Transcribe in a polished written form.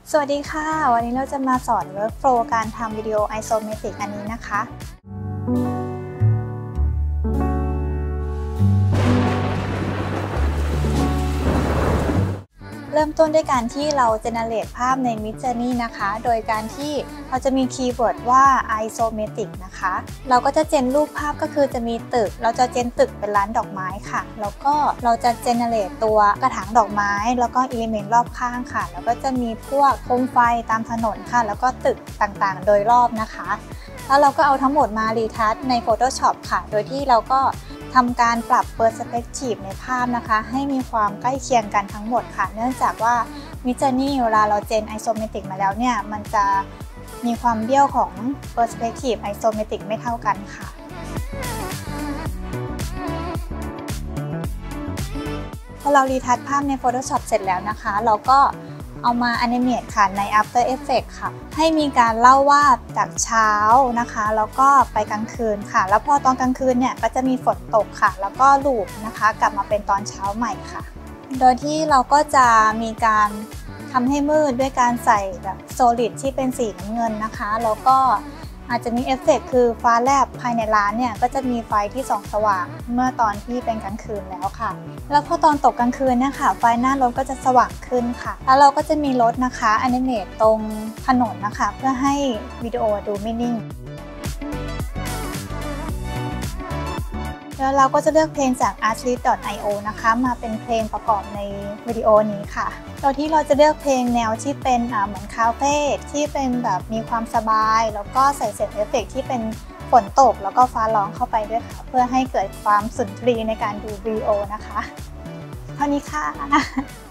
สวัสดีค่ะวันนี้เราจะมาสอน workflow การทำวิดีโอ isometric อันนี้นะคะเริ่มต้นด้วยการที่เรา generate ภาพใน Midjourney นะคะโดยการที่เราจะมีคีย์เวิร์ดว่า isometric นะคะเราก็จะเจนรูปภาพก็คือจะมีตึกเราจะเจนตึกเป็นร้านดอกไม้ค่ะแล้วก็เราจะ generate ตัวกระถางดอกไม้แล้วก็ element รอบข้างค่ะแล้วก็จะมีพวกโคมไฟตามถนนค่ะแล้วก็ตึกต่างๆโดยรอบนะคะแล้วเราก็เอาทั้งหมดมารีทัชใน Photoshop ค่ะโดยที่เราก็ทำการปรับ Perspective ในภาพนะคะให้มีความใกล้เคียงกันทั้งหมดค่ะเนื่องจากว่า Midjourney เวลาเราเจน Isometric มาแล้วเนี่ยมันจะมีความเบี้ยวของ Perspective Isometric ไม่เท่ากันค่ะพอเรารีทัชภาพใน Photoshop เสร็จแล้วนะคะเราก็เอามา Animate ค่ะใน After Effects ค่ะให้มีการเล่าว่าจากเช้านะคะแล้วก็ไปกลางคืนค่ะแล้วพอตอนกลางคืนเนี่ยก็จะมีฝนตกค่ะแล้วก็ลูปนะคะกลับมาเป็นตอนเช้าใหม่ค่ะโดยที่เราก็จะมีการทำให้มืดด้วยการใส่แบบ Solid ที่เป็นสีน้ำเงินนะคะแล้วก็อาจจะมีเอฟเฟกต์คือฟ้าแลบภายในร้านเนี่ยก็จะมีไฟที่ส่องสว่างเมื่อตอนที่เป็นกลางคืนแล้วค่ะแล้วพอตอนตกกลางคืนเนี่ยค่ะไฟหน้ารถก็จะสว่างขึ้นค่ะแล้วเราก็จะมีรถนะคะแอนิเมตตรงถนนนะคะเพื่อให้วิดีโอดูไม่นิ่งแล้วเราก็จะเลือกเพลงจาก artlist.io นะคะมาเป็นเพลงประกอบในวิดีโอนี้ค่ะโดยที่เราจะเลือกเพลงแนวที่เป็นเหมือนคาเฟ่ที่เป็นแบบมีความสบายแล้วก็ใส่เสียงเอฟเฟกต์ที่เป็นฝนตกแล้วก็ฟ้าร้องเข้าไปด้วยค่ะเพื่อให้เกิดความสุนทรีในการดูวิดีโอนะคะเท่านี้ค่ะ